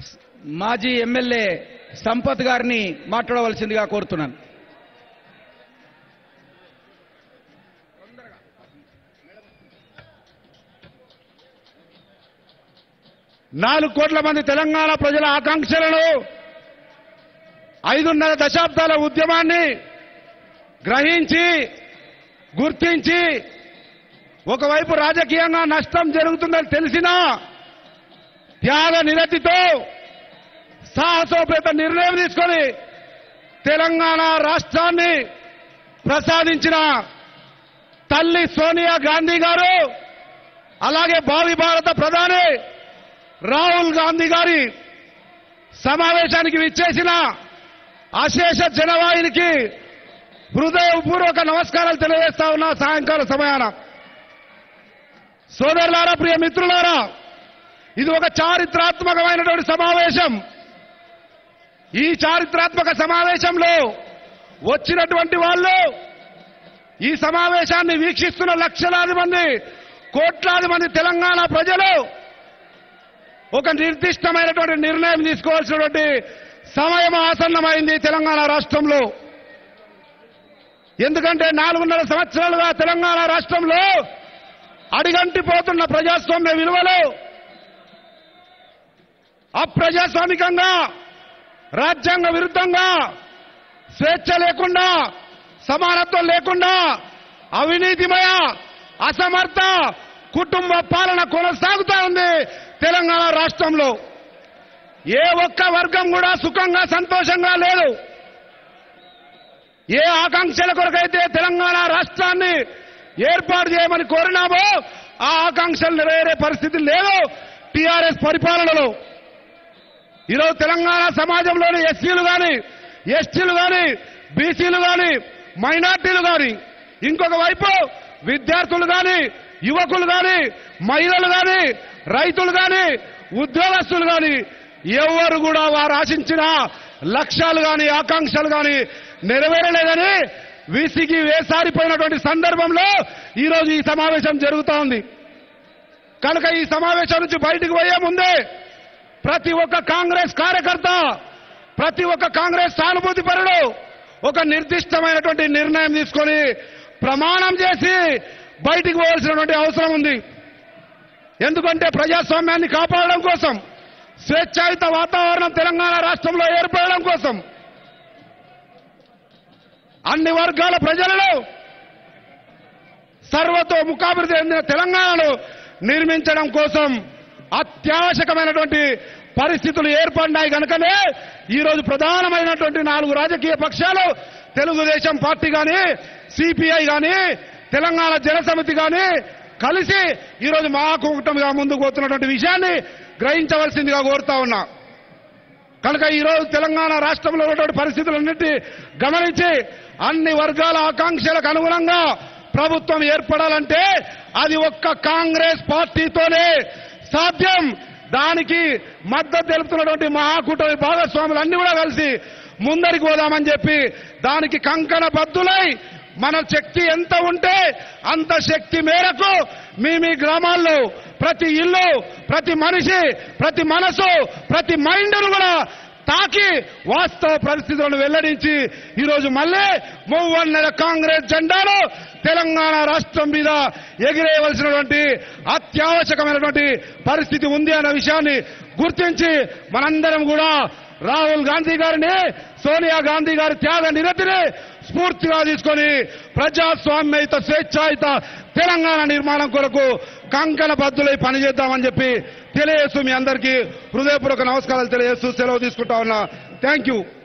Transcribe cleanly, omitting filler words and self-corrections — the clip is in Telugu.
మాజీ ఎమ్మెల్యే సంపత్ గారిని మాట్లాడవలసిందిగా కోరుతున్నాను. 4 కోట్ల మంది తెలంగాణ ప్రజల ఆకాంక్షలను 5.5 దశాబ్దాల ఉద్యమాన్ని గ్రహించి గుర్తించి ఒకవైపు రాజకీయంగా నష్టం జరుగుతుందని తెలిసినా త్యాగ నిరతితో సాహసోపేత నిర్ణయం తీసుకొని తెలంగాణ రాష్ట్రాన్ని ప్రసాదించిన తల్లి సోనియా గాంధీ గారు, అలాగే భావి భారత ప్రధాని రాహుల్ గాంధీ గారి సమావేశానికి విచ్చేసిన అశేష జనవాహినికి హృదయపూర్వక నమస్కారాలు తెలియజేస్తా ఉన్నా. సాయంకాల సమయాన సోదరులారా, ప్రియ మిత్రులారా, ఇది ఒక చారిత్రాత్మకమైనటువంటి సమావేశం. ఈ చారిత్రాత్మక సమావేశంలో వచ్చినటువంటి వాళ్ళు, ఈ సమావేశాన్ని వీక్షిస్తున్న లక్షలాది మంది, కోట్లాది మంది తెలంగాణ ప్రజలు ఒక నిర్దిష్టమైనటువంటి నిర్ణయం తీసుకోవాల్సినటువంటి సమయం ఆసన్నమైంది తెలంగాణ రాష్ట్రంలో. ఎందుకంటే 4.5 సంవత్సరాలుగా తెలంగాణ రాష్ట్రంలో అడిగంటిపోతున్న ప్రజాస్వామ్య విలువలు అప్రజాస్వామికంగా, రాజ్యాంగ విరుద్ధంగా, స్వేచ్ఛ లేకుండా, సమానత్వం లేకుండా, అవినీతిమయ, అసమర్థ కుటుంబ పాలన కొనసాగుతా ఉంది తెలంగాణ రాష్ట్రంలో. ఏ ఒక్క వర్గం కూడా సుఖంగా, సంతోషంగా లేదు. ఏ ఆకాంక్షల కొరకైతే తెలంగాణ రాష్ట్రాన్ని ఏర్పాటు చేయమని కోరినామో ఆ ఆకాంక్షలు నెరవేరే పరిస్థితి లేదు టీఆర్ఎస్ పరిపాలనలో. ఈరోజు తెలంగాణ సమాజంలోని ఎస్సీలు కానీ, ఎస్టీలు కానీ, బీసీలు కానీ, మైనార్టీలు కానీ, ఇంకొక వైపు విద్యార్థులు కానీ, యువకులు కానీ, మహిళలు కానీ, రైతులు కానీ, ఉద్యోగస్తులు కానీ ఎవరు కూడా వారు ఆశించిన లక్ష్యాలు కానీ, ఆకాంక్షలు కానీ నెరవేరలేదని విసిగి వేసారిపోయినటువంటి సందర్భంలో ఈరోజు ఈ సమావేశం జరుగుతూ ఉంది. కనుక ఈ సమావేశం నుంచి బయటకు పోయే ముందే ప్రతి ఒక్క కాంగ్రెస్ కార్యకర్త, ప్రతి ఒక్క కాంగ్రెస్ సానుభూతి పరుడు ఒక నిర్దిష్టమైనటువంటి నిర్ణయం తీసుకొని ప్రమాణం చేసి బయటికి పోవాల్సినటువంటి అవసరం ఉంది. ఎందుకంటే ప్రజాస్వామ్యాన్ని కాపాడడం కోసం, స్వేచ్ఛాయుత వాతావరణం తెలంగాణ రాష్ట్రంలో ఏర్పడడం కోసం, అన్ని వర్గాల ప్రజలను సర్వతోముఖాభివృద్ధి చెందిన తెలంగాణను నిర్మించడం కోసం అత్యావశ్యకమైనటువంటి పరిస్థితులు ఏర్పడినాయి. కనుకనే ఈరోజు ప్రధానమైనటువంటి 4 రాజకీయ పక్షాలు, తెలుగుదేశం పార్టీ కానీ, సిపిఐ కానీ, తెలంగాణ జనసమితి కానీ కలిసి ఈరోజు మహాకూటమిగా ముందుకు పోతున్నటువంటి విషయాన్ని గ్రహించవలసిందిగా కోరుతా ఉన్నా. కనుక ఈరోజు తెలంగాణ రాష్ట్రంలో ఉన్నటువంటి పరిస్థితులన్నింటినీ గమనించి అన్ని వర్గాల ఆకాంక్షలకు అనుగుణంగా ప్రభుత్వం ఏర్పడాలంటే అది ఒక్క కాంగ్రెస్ పార్టీతోనే సాధ్యం. దానికి మద్దతు తెలుపుతున్నటువంటి మహాకూటమి భాగస్వాములన్నీ కూడా కలిసి ముందరికి పోదామని చెప్పి దానికి కంకణ బద్దులై మన శక్తి ఎంత ఉంటే అంత శక్తి మేరకు మీ గ్రామాల్లో ప్రతి ఇల్లు, ప్రతి మనిషి, ప్రతి మనసు, ప్రతి మైండ్ను కూడా తాకి వాస్తవ పరిస్థితులను వెల్లడించి ఈరోజు మళ్ళీ మూవన్నెల కాంగ్రెస్ జెండాను తెలంగాణ రాష్ట్రం మీద ఎగిరేయవలసినటువంటి అత్యావశ్యకమైనటువంటి పరిస్థితి ఉంది అన్న విషయాన్ని గుర్తించి మనందరం కూడా రాహుల్ గాంధీ గారిని, సోనియా గాంధీ గారి త్యాగ నిరతిని స్ఫూర్తిగా తీసుకొని ప్రజాస్వామ్యయుత, స్వేచ్ఛాయుత తెలంగాణ నిర్మాణం కొరకు కంకణ బద్దులై పనిచేద్దామని చెప్పి తెలియజేస్తూ మీ అందరికీ హృదయపూర్వక నమస్కారాలు తెలియజేస్తూ సెలవు తీసుకుంటా ఉన్నా. Thank you.